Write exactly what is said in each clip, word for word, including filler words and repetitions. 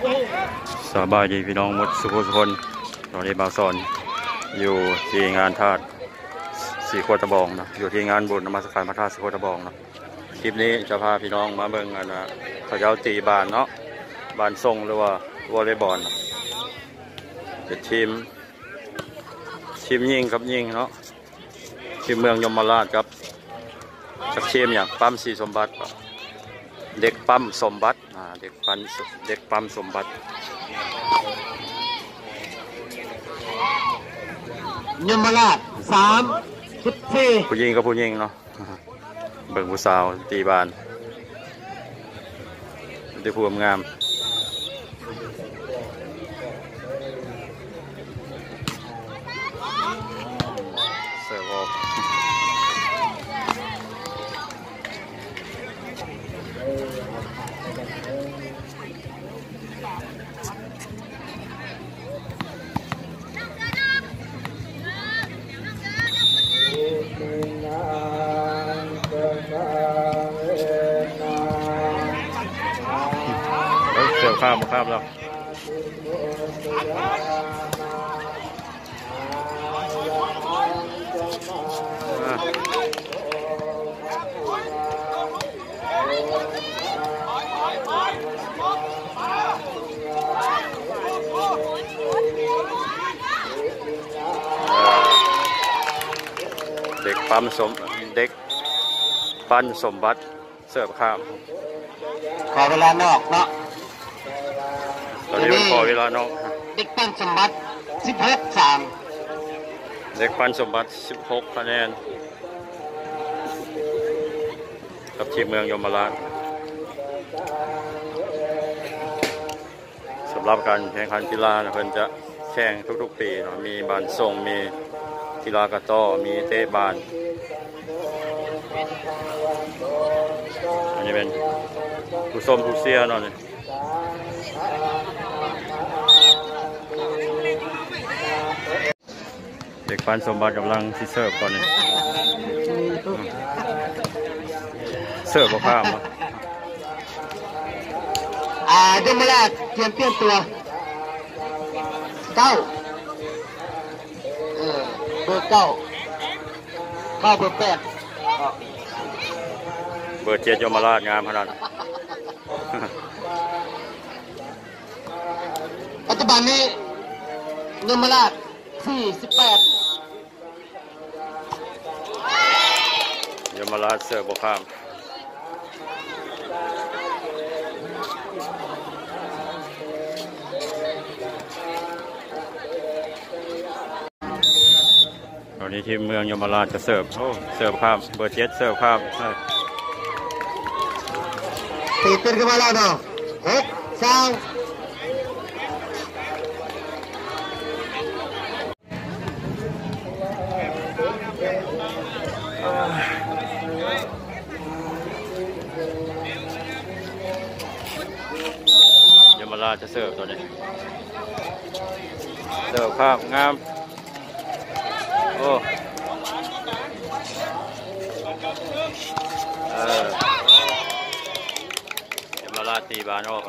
สบายดีพี่น้องหมดสุขสุขคนตอนนี้บ่าวสอนอยู่ที่งานธาตุสีโคตะบองนะอยู่ที่งานบุญนมัสการพระธาตุสีโคตะบองนะคลิปนี้จะพาพี่น้องมาเบิ่งกันนะเขาเจ้าตีบานเนาะบานทรงหรือว่าวอลเลย์บอลเป็นทีมทีมยิงกับยิงเนาะทีมเมืองยมราชครับจากทีมอย่างปั๊มสีสมบัติเด็กปั๊มสมบัติเด็กปั๊มเด็กปั๊มสมบัติยมราชสามสิบสี่ผู้ยิงกับผู้ยิงเนาะเบิ่งผู้สาวตีบานได้ผู้งามเสิร์ฟออกเสิร์ฟข้ามข้ามแล้วเด็กปั๊มสมเด็กปั้นสมบัติเสิร์ฟข้ามขอเวลานอกเนาะตอนนี้เป็นขอเวลานอกเด็กปั้นสมบัติสิบหกสามเด็กปั้นสมบัติสิบหกคะแนนกับทีมเมืองยมราชสำหรับการแข่งขันกีฬาเพิ่นจะแข่งทุกๆปีเนาะมีบานส่งมีกีฬากระต้อมีเตะบานอันนี้เป็นผู้ส้มผู้เสียเนาะนี่เด็กปั้นสมบัติกำลังที่เสิร์ฟก่อนนี่เสิร์ฟบ่ข้ามเนาะอ่ายมราชเตรียมเตรียมตัวเก้าเออเบอร์เก้าเข้าเบอร์แปดเบอร์เจ็ดยมราชงามขนาดปัจจุบันนี้ยมราชสี่สิบแปดยมราชเสิร์ฟบ่ข้ามตอนนี้ทีมเมืองยมราชจะเสิร์ฟโอ้เสิร์ฟข้ามเบอร์เจ็ดเสิร์ฟข้ามตีเต้นกันมาแล้วเนาะหกสองยมราชจะเสิร์ฟตัวนี้เสิร์ฟข้ามงามโอ้เออยมราชตีบานออก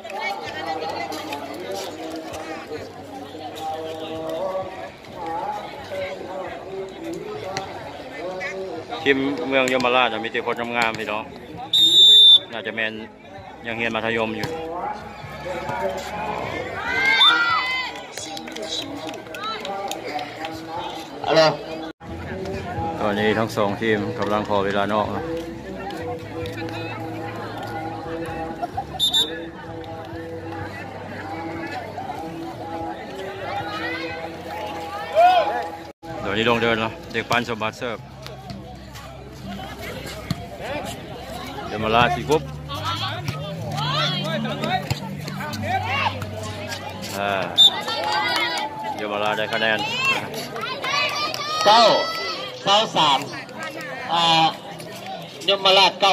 ทีมเมืองยมราชมีแต่คนงามๆพี่น้องน่าจะแมนยังเรียนมัธยมอยู่อะไรตอนนี้ทั้งสองทีมกำลังขอเวลานอกเดี๋ยวนี้ลงเดินแล้วเด็กปั้นสมบัติเสิร์ฟเดี๋ยวมาลาสิกุ๊บเดี๋ยวมาลาได้คะแนนเก้าเก้าสามอ่ายมราชเก้า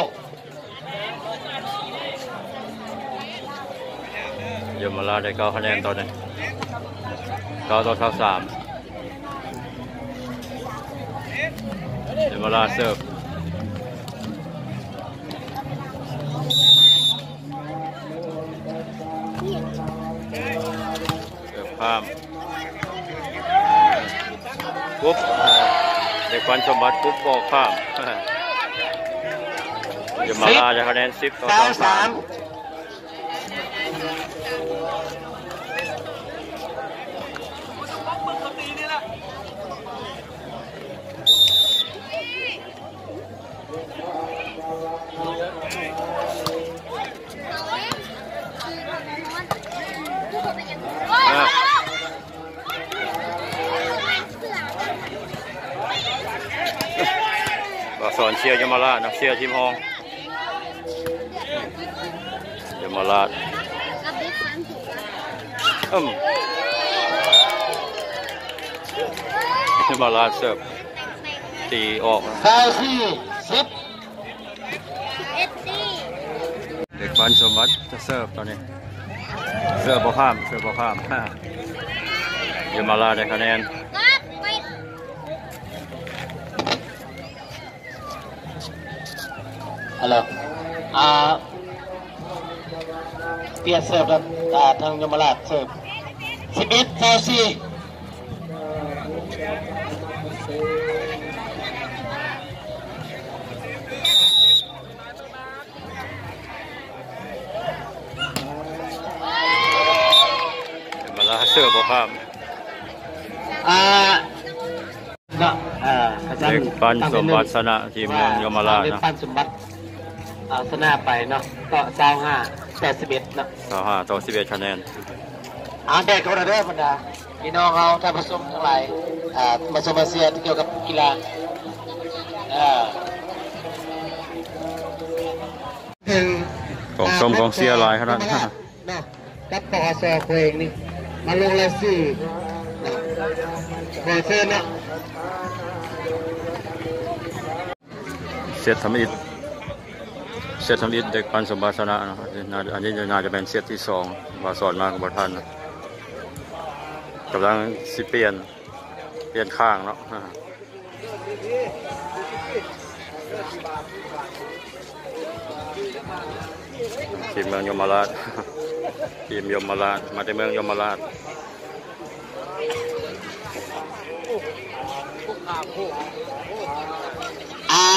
เดี๋ยวมาลาได้เก้าคะแนนตอนนี้เก้าต่อเก้าสามเดี๋ยวมาลาเสิร์ฟ Yeah. ข้ามปุ๊บเด็กฟันสมบัติปุ๊บบอกข้ามยมราชได้คะแนนสิบต่อสามสอนเชียร์ยมราชนะเชียร์ทีมฮองยมราชอืมยมราชเสิร์ฟตีออกเก้าสี่สิบเด็กฟันสมบัติจะเสิร์ฟตอนนี้เสิร์ฟบอลข้ามเสิร์ฟบอลข้ามยมราชได้คะแนนฮัลโหลอ่าเปลี่ยนเสิร์ฟแล้วอ่าทางยมราชเสิร์ฟสิบเอ็ดต่อสี่ยมราชเสิร์ฟบอลข้ามอ่าเนาะอ่าเด็กฟันสมบัติชนะทีมเมืองยมราชนะปันสมบัติเอาชนะไปเนาะก็เก้าห้าต่อสิบเอ็ดเนาะเก้าห้าต่อสิบเอ็ดคะแนนอ่านได้เขาได้บรรดาพี่น้องเราท่านผู้ชมทั้งหลายอ่ามาชมมาเชียร์เกี่ยวกับกีฬาอ่าถึงของชมของเชียร์ลายขนาดนั้นเนาะกับปอสอเพลงนี่มาลงรายชื่อขอเชิญนะเซตทำอิฐเซตทำอิฐเด็กปันสมบัติชนะนะครับอันนี้น่าจะเป็นเซตที่สองว่าสอนมากับบท่านนะกำลังสิเปลี่ยนเปลี่ยนข้างเนาะทีมเมืองยมราชทีมยมราชมาจากเมืองยมราชอ่า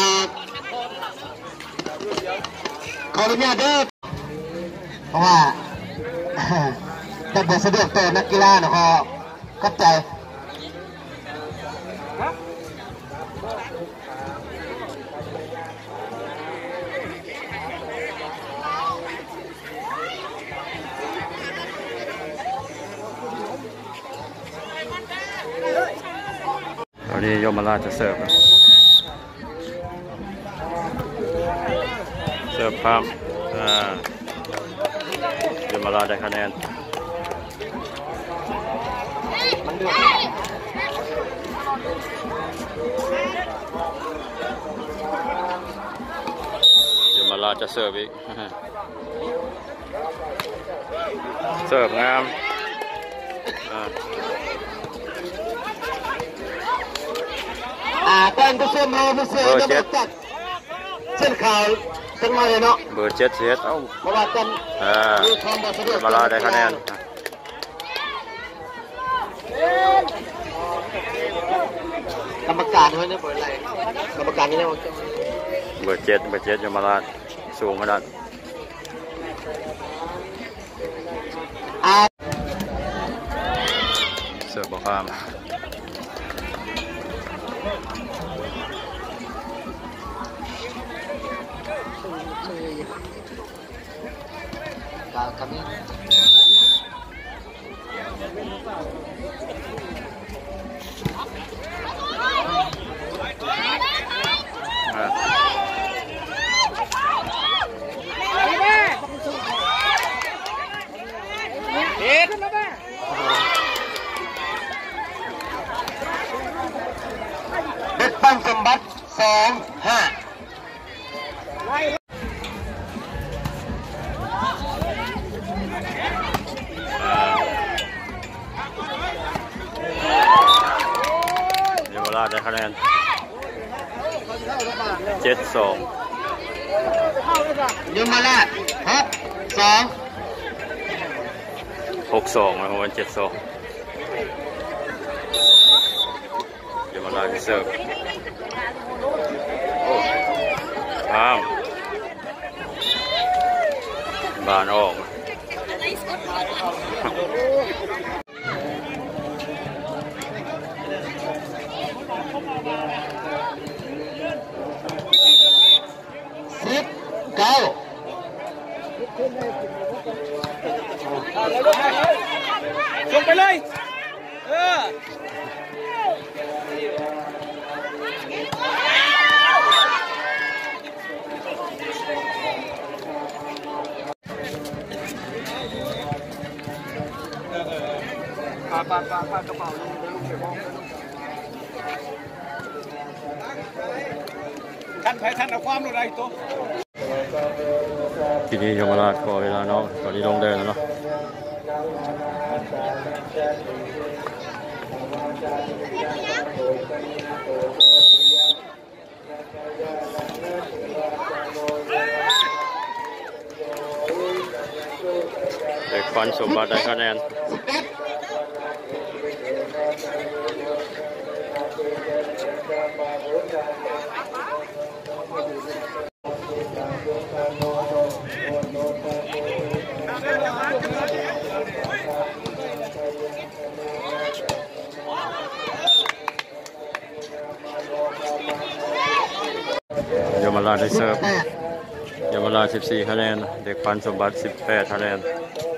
ขออนุญาตเด้อเพราะว่าแต่เดี๋ยวสะดวกต่อนักกีฬานะพอเข้าใจตอนนี้ยมราชจะเสิร์ฟเสิร์ฟครับยมราชได้คะแนนยมราชจะเสิร์ฟอีกเสิร์ฟงามอ่าการกุศลเราไม่เสียจะบอกจัดเส้นข่าวจังมาเลยเนาะเบอร์เจ็ดเสียเอ้าเพราะว่ากันอ่ามาลาได้คะแนนกรรมการด้วยนะเบอร์อะไรกรรมการนี่นะเบอร์เจ็ดเบอร์เจ็ดยมราชสูงขนาดเสิร์ฟบอกข้าม kami Depan Sembat สองห้าได้คะแนนเจ็ดสองยมราชหกสองหกสองนะครับวันเจ็ดสองเดี๋ยวมาลาที่เสิร์ฟโอ้ข้ามบานออกสิบเก้าส่งไปเลยเออปาปาปาปากระเป๋าลงเดี๋ยวลุงเก็บห้องท่านไปท่านเอาความอะไรตัวทีนี้ยมราชขอเวลาน้องตอนนี้ลงเดินแล้วเนาะเด็กฟันสมบัติได้คะแนนยมราชได้เสิร์ฟยมราชสิบสี่คะแนนเด็กฟันสมบัติสิบแปดคะแนน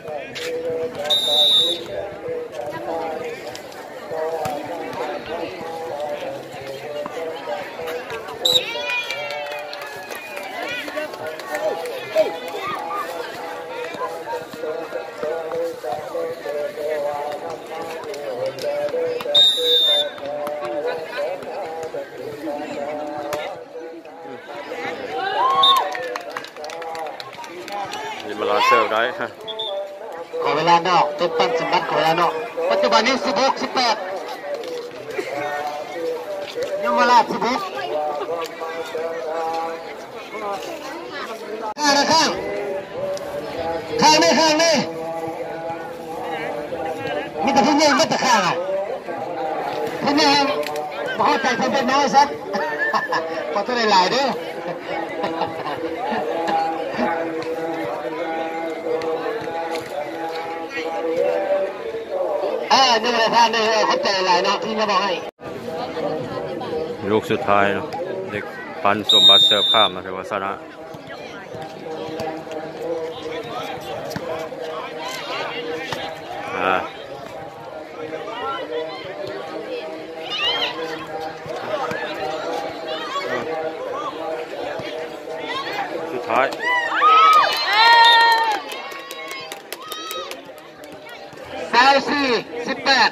ยมราชเสิร์ฟได้ขอเวลานอกเต็มปั้นสมบัติขอเวลานอกปัจจุบันนี้สิบหกสิบแปดยมราชสิบหกข้างนะข้างข้างนี่ข้างนี่มีแต่พี่เงี้ยไม่แต่ข้างอ่ะพี่เงี้ยมาเข้าใจทำเป็นน้อยสักพอตัวหลายๆด้วยเออนี่เลยท่านนี่เข้าใจหลายนะที่มาบอกให้ลูกสุดท้ายเนาะเด็กปันสมบัติเสิร์ฟข้ามมาถือว่าชนะอ่าสุดท้ายสามสี่สิบแปด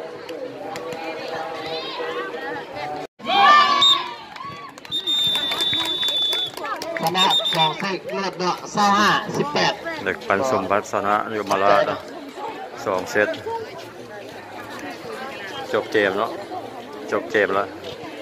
ชนะสองสิบเลือดเนาะเศร้าห้าสิบแปดเด็กปันสมบัติชนะยมราชนะสองเซตจบเกมเนาะจบเกมแล้ว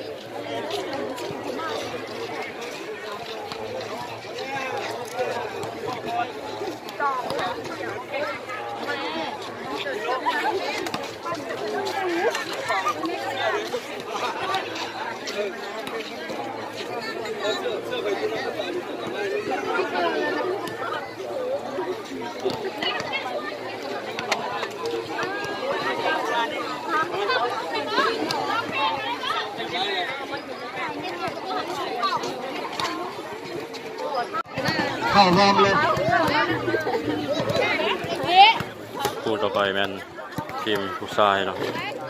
เข้ารอบเลยคู่ต่อไปแมนทีมผู้ชายเนาะ